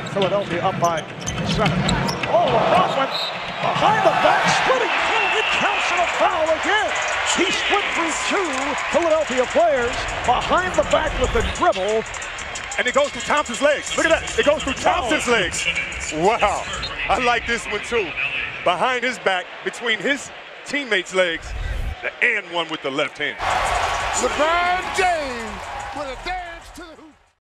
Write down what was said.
and Philadelphia up by 7. Oh, LeBron went behind the back, splitting through. It counts in a foul again. He split through 2 Philadelphia players behind the back with the dribble. And it goes through Thompson's legs. Look at that. It goes through Thompson's legs. Wow. I like this one too. Behind his back, between his teammates' legs, the and one with the left hand. LeBron James with a damn